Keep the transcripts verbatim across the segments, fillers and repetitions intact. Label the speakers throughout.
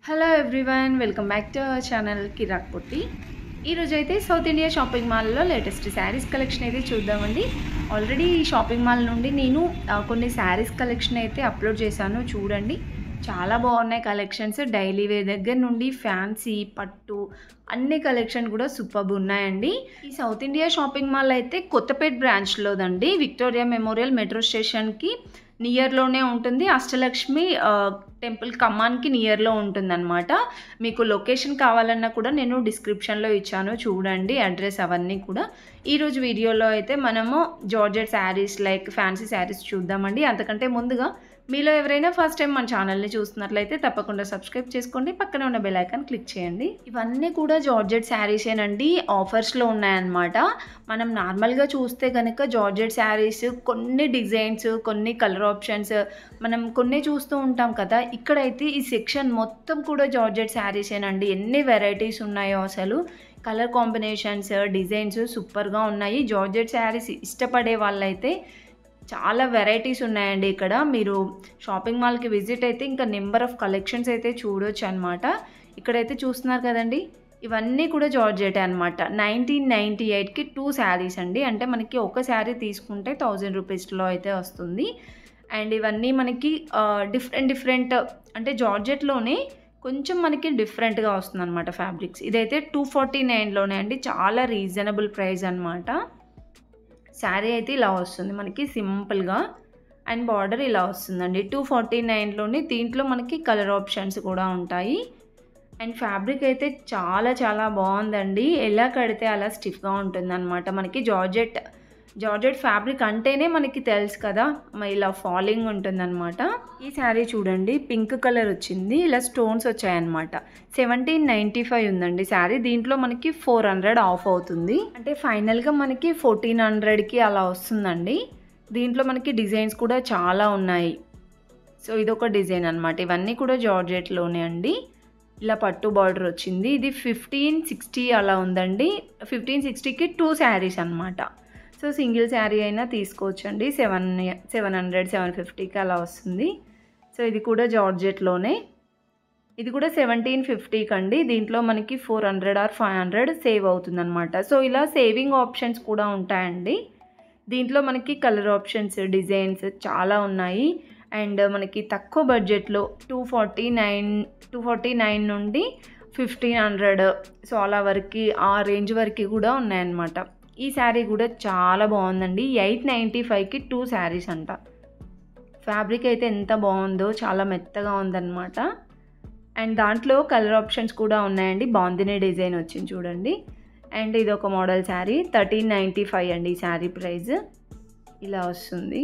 Speaker 1: Hello everyone, welcome back to our channel Kirak Potti. ఈరోజు అయితే South India shopping మాల్లో latest saris collection అయితే చూద్దామండి. ఆల్రెడీ ఈ షాపింగ్ మాల్ నుండి నేను కొన్ని శారీస్ కలెక్షన్ అయితే అప్లోడ్ చేశాను, చూడండి. చాలా బాగున్నాయి కలెక్షన్స్. డైలీ వేర్ దగ్గర నుండి ఫ్యాన్సీ, పట్టు అన్ని కలెక్షన్ కూడా సూపర్బ్ ఉన్నాయండి. ఈ సౌత్ ఇండియా షాపింగ్ మాల్ అయితే కొత్తపేట బ్రాంచ్లోదండి. విక్టోరియా మెమోరియల్ మెట్రో స్టేషన్కి నియర్లోనే ఉంటుంది. అష్టలక్ష్మి టెంపుల్ ఖమ్మాన్కి నియర్లో ఉంటుందన్నమాట. మీకు లొకేషన్ కావాలన్నా కూడా నేను డిస్క్రిప్షన్లో ఇచ్చాను, చూడండి అడ్రస్ అవన్నీ కూడా. ఈరోజు వీడియోలో అయితే మనము georgette saris like fancy saris చూద్దామండి. అంతకంటే ముందుగా మీలో ఎవరైనా ఫస్ట్ టైం మన ఛానల్ని చూస్తున్నట్లయితే తప్పకుండా సబ్స్క్రైబ్ చేసుకోండి, పక్కన ఉన్న బెల్ ఐకాన్ క్లిక్ చేయండి. ఇవన్నీ కూడా జార్జెట్ శారీసేనండి, ఆఫర్స్లో ఉన్నాయన్నమాట. మనం నార్మల్గా చూస్తే కనుక జార్జెట్ శారీస్ కొన్ని డిజైన్స్, కొన్ని కలర్ ఆప్షన్స్ మనం కొన్ని చూస్తూ ఉంటాం కదా. ఇక్కడైతే ఈ సెక్షన్ మొత్తం కూడా జార్జెట్ శారీసేనండి. ఎన్ని వెరైటీస్ ఉన్నాయో అసలు. కలర్ కాంబినేషన్స్, డిజైన్స్ సూపర్గా ఉన్నాయి. జార్జెట్ శారీస్ ఇష్టపడే వాళ్ళైతే చాలా వెరైటీస్ ఉన్నాయండి. ఇక్కడ మీరు షాపింగ్ మాల్కి విజిట్ అయితే ఇంకా నెంబర్ ఆఫ్ కలెక్షన్స్ అయితే చూడొచ్చు అనమాట. ఇక్కడైతే చూస్తున్నారు కదండి, ఇవన్నీ కూడా జార్జెట్ అనమాట. నైన్టీన్ నైంటీ ఎయిట్కి టూ శారీస్ అండి. అంటే మనకి ఒక శారీ తీసుకుంటే థౌజండ్ రూపీస్లో అయితే వస్తుంది. అండ్ ఇవన్నీ మనకి డిఫరెంట్ డిఫరెంట్ అంటే జార్జెట్లోనే కొంచెం మనకి డిఫరెంట్గా వస్తుంది అనమాట ఫ్యాబ్రిక్స్. ఇదైతే టూ ఫార్టీ నైన్లోనే అండి, చాలా రీజనబుల్ ప్రైస్ అనమాట. శారీ అయితే ఇలా వస్తుంది మనకి సింపుల్గా, అండ్ బార్డర్ ఇలా వస్తుందండి. టూ ఫార్టీ నైన్లోని దీంట్లో మనకి కలర్ ఆప్షన్స్ కూడా ఉంటాయి. అండ్ ఫ్యాబ్రిక్ అయితే చాలా చాలా బాగుందండి. ఎలా కడితే అలా స్టిఫ్గా ఉంటుందన్నమాట. మనకి జార్జెట్ జార్జెట్ ఫ్యాబ్రిక్ అంటేనే మనకి తెలుసు కదా, ఇలా ఫాలింగ్ ఉంటుందన్నమాట. ఈ శారీ చూడండి, పింక్ కలర్ వచ్చింది, ఇలా స్టోన్స్ వచ్చాయన్నమాట. సెవెంటీన్ నైంటీ ఫైవ్ ఉందండి శారీ. దీంట్లో మనకి ఫోర్ హండ్రెడ్ ఆఫ్ అవుతుంది. అంటే ఫైనల్గా మనకి ఫోర్టీన్ హండ్రెడ్కి అలా వస్తుందండి. దీంట్లో మనకి డిజైన్స్ కూడా చాలా ఉన్నాయి. సో ఇదొక డిజైన్ అనమాట. ఇవన్నీ కూడా జార్జెట్లోనే అండి. ఇలా పట్టు బార్డర్ వచ్చింది. ఇది ఫిఫ్టీన్ సిక్స్టీ అలా ఉందండి. ఫిఫ్టీన్ సిక్స్టీకి టూ శారీస్ అనమాట. సో సింగిల్ శారీ అయినా తీసుకోవచ్చండి. సెవెన్ సెవెన్ హండ్రెడ్ సెవెన్ ఫిఫ్టీకి అలా వస్తుంది. సో ఇది కూడా జార్జెట్లోనే. ఇది కూడా సెవెంటీన్ ఫిఫ్టీకి అండి. దీంట్లో మనకి four hundred or five hundred save అవుతుంది అనమాట. సో ఇలా సేవింగ్ ఆప్షన్స్ కూడా ఉంటాయండి. దీంట్లో మనకి కలర్ ఆప్షన్స్, డిజైన్స్ చాలా ఉన్నాయి. అండ్ మనకి తక్కువ బడ్జెట్లో two forty nine two forty nine నుండి ఫిఫ్టీన్ హండ్రెడ్ సో అలా వరకు, ఆ రేంజ్ వరకు కూడా ఉన్నాయన్నమాట. ఈ శారీ కూడా చాలా బాగుందండి. ఎయిట్ నైంటీ ఫైవ్కి టూ శారీస్ అంట. ఫ్యాబ్రిక్ అయితే ఎంత బాగుందో, చాలా మెత్తగా ఉందన్నమాట. అండ్ దాంట్లో కలర్ ఆప్షన్స్ కూడా ఉన్నాయండి. బాందినీ డిజైన్ వచ్చింది చూడండి. అండ్ ఇది ఒక model sari. Thirteen ninety five అండి ఈ శారీ ప్రైస్. ఇలా వస్తుంది.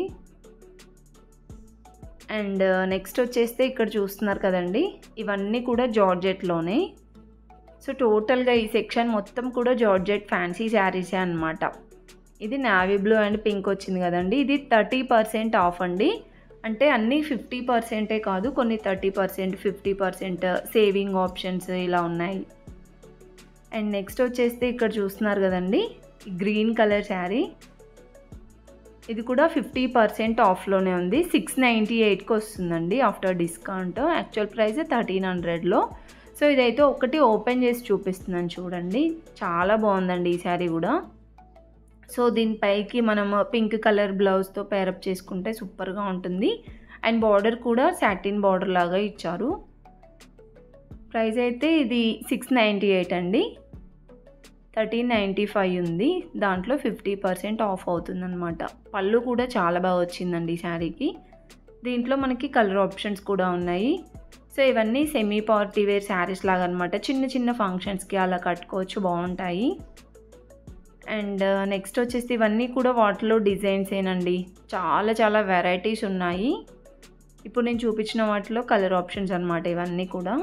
Speaker 1: అండ్ నెక్స్ట్ వచ్చేస్తే ఇక్కడ చూస్తున్నారు కదండి, ఇవన్నీ కూడా జార్జెట్లోనే. సో టోటల్గా ఈ సెక్షన్ మొత్తం కూడా జార్జెట్ ఫ్యాన్సీ శారీసే అనమాట. ఇది నావీ బ్లూ అండ్ పింక్ వచ్చింది కదండి. ఇది థర్టీ పర్సెంట్ ఆఫ్ అండి. అంటే అన్నీ ఫిఫ్టీ పర్సెంటే కాదు, కొన్ని thirty percent fifty percent saving options ఇలా ఉన్నాయి. అండ్ నెక్స్ట్ వచ్చేస్తే ఇక్కడ చూస్తున్నారు కదండి, గ్రీన్ కలర్ శారీ. ఇది కూడా ఫిఫ్టీ పర్సెంట్ ఆఫ్లోనే ఉంది. సిక్స్ నైంటీ ఎయిట్కి వస్తుందండి after discount. Actual price thirteen హండ్రెడ్లో. సో ఇదైతే ఒకటి ఓపెన్ చేసి చూపిస్తున్నాను చూడండి. చాలా బాగుందండి ఈ శారీ కూడా. సో దీనిపైకి మనం పింక్ కలర్ బ్లౌజ్తో పేరప్ చేసుకుంటే సూపర్గా ఉంటుంది. అండ్ బార్డర్ కూడా సాటిన్ బార్డర్ లాగా ఇచ్చారు. ప్రైస్ అయితే ఇది సిక్స్ నైంటీ ఎయిట్ అండి. థర్టీన్ నైంటీ ఫైవ్ ఉంది. దాంట్లో ఫిఫ్టీ పర్సెంట్ ఆఫ్ అవుతుందన్నమాట. పళ్ళు కూడా చాలా బాగా వచ్చిందండి ఈ శారీకి. దీంట్లో మనకి కలర్ ఆప్షన్స్ కూడా ఉన్నాయి. సో ఇవన్నీ సెమీ పార్టీ వేర్ శారీస్ లాగా అనమాట. చిన్న చిన్న ఫంక్షన్స్కి అలా కట్టుకోవచ్చు, బాగుంటాయి. అండ్ నెక్స్ట్ వచ్చేసి ఇవన్నీ కూడా వాటిలో డిజైన్స్ ఏనండి. చాలా చాలా వెరైటీస్ ఉన్నాయి. ఇప్పుడు నేను చూపించిన వాటిలో కలర్ ఆప్షన్స్ అనమాట ఇవన్నీ కూడా.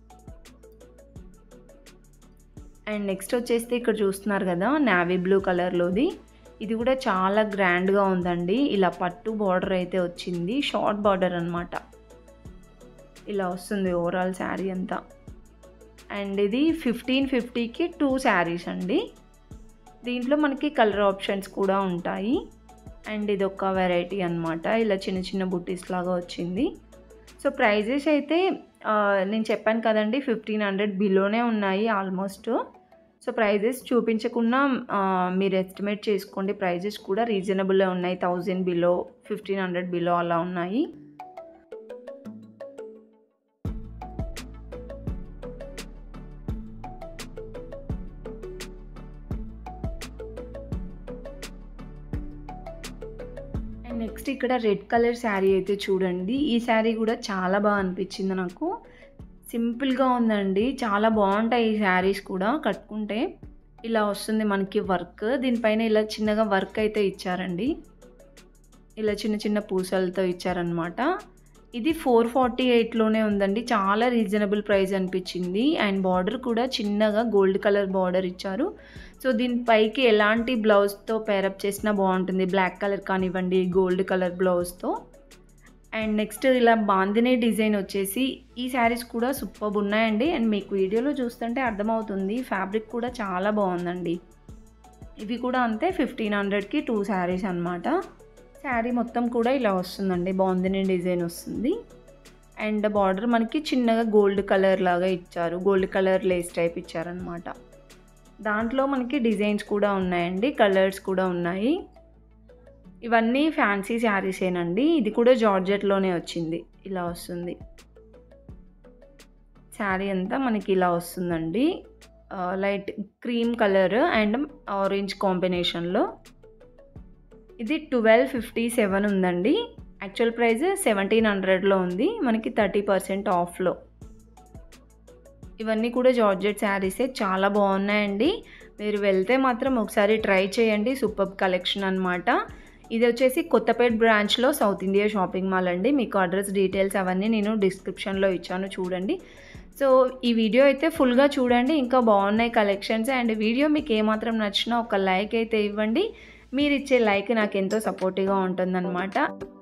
Speaker 1: అండ్ నెక్స్ట్ వచ్చేసి ఇక్కడ చూస్తున్నారు కదా, నావీ బ్లూ కలర్లోది. ఇది కూడా చాలా గ్రాండ్గా ఉందండి. ఇలా పట్టు బార్డర్ అయితే వచ్చింది, షార్ట్ బార్డర్ అనమాట. ఇలా వస్తుంది ఓవరాల్ శారీ అంతా. అండ్ ఇది ఫిఫ్టీన్ ఫిఫ్టీకి టూ శారీస్ అండి. దీంట్లో మనకి కలర్ ఆప్షన్స్ కూడా ఉంటాయి. అండ్ ఇది ఒక వెరైటీ అనమాట. ఇలా చిన్న చిన్న బుట్టీస్ లాగా వచ్చింది. సో ప్రైజెస్ అయితే నేను చెప్పాను కదండి ఫిఫ్టీన్ హండ్రెడ్ బిలోనే ఉన్నాయి ఆల్మోస్ట్. సో ప్రైజెస్ చూపించకుండా మీరు ఎస్టిమేట్ చేసుకోండి. ప్రైజెస్ కూడా రీజనబుల్గా ఉన్నాయి. Thousand below, fifteen hundred below అలా ఉన్నాయి. అండ్ నెక్స్ట్ ఇక్కడ రెడ్ కలర్ శారీ అయితే చూడండి. ఈ శారీ కూడా చాలా బాగా అనిపించింది నాకు. సింపుల్గా ఉందండి, చాలా బాగుంటాయి ఈ శారీస్ కూడా. కట్టుకుంటే ఇలా వస్తుంది మనకి వర్క్. దీనిపైన ఇలా చిన్నగా వర్క్ అయితే ఇచ్చారండి. ఇలా చిన్న చిన్న పూసలతో ఇచ్చారనమాట. ఇది ఫోర్ ఫార్టీ ఎయిట్లోనే ఉందండి. చాలా రీజనబుల్ ప్రైస్ అనిపించింది. అండ్ బార్డర్ కూడా చిన్నగా గోల్డ్ కలర్ బార్డర్ ఇచ్చారు. సో దీనిపైకి ఎలాంటి బ్లౌజ్తో పేరప్ చేసినా బాగుంటుంది. బ్లాక్ కలర్ కానివ్వండి, గోల్డ్ కలర్ బ్లౌజ్తో. అండ్ నెక్స్ట్ ఇలా బాందినే డిజైన్ వచ్చేసి ఈ శారీస్ కూడా సూపర్బ్ ఉన్నాయండి. అండ్ మీకు వీడియోలో చూస్తుంటే అర్థమవుతుంది, ఫ్యాబ్రిక్ కూడా చాలా బాగుందండి. ఇవి కూడా అంతే, ఫిఫ్టీన్ హండ్రెడ్కి టూ శారీస్ అనమాట. శారీ మొత్తం కూడా ఇలా వస్తుందండి, బాందినే డిజైన్ వస్తుంది. అండ్ బార్డర్ మనకి చిన్నగా గోల్డ్ కలర్ లాగా ఇచ్చారు. గోల్డ్ కలర్ లేస్ టైప్ ఇచ్చారనమాట. దాంట్లో మనకి డిజైన్స్ కూడా ఉన్నాయండి, కలర్స్ కూడా ఉన్నాయి. ఇవన్నీ ఫ్యాన్సీ శారీసేనండి. ఇది కూడా జార్జెట్లోనే వచ్చింది. ఇలా వస్తుంది శారీ అంతా మనకి ఇలా వస్తుందండి. Light cream colour and orange కాంబినేషన్లో. ఇది ట్వెల్వ్ ఫిఫ్టీ సెవెన్ ఉందండి. యాక్చువల్ ప్రైస్ సెవెంటీన్ హండ్రెడ్లో ఉంది, మనకి థర్టీ పర్సెంట్ ఆఫ్లో. ఇవన్నీ కూడా జార్జెట్ శారీసే, చాలా బాగున్నాయండి. మీరు వెళ్తే మాత్రం ఒకసారి ట్రై చేయండి. సూపర్ కలెక్షన్ అనమాట. ఇది వచ్చేసి కొత్తపేట బ్రాంచ్లో సౌత్ ఇండియా షాపింగ్ మాల్ అండి. మీకు అడ్రస్ డీటెయిల్స్ అవన్నీ నేను డిస్క్రిప్షన్లో ఇచ్చాను, చూడండి. సో ఈ వీడియో అయితే ఫుల్గా చూడండి, ఇంకా బాగున్నాయి కలెక్షన్స్. అండ్ వీడియో మీకు ఏమాత్రం నచ్చినా ఒక లైక్ అయితే ఇవ్వండి. మీరు ఇచ్చే లైక్ నాకు ఎంతో సపోర్టివ్గా ఉంటుందన్నమాట.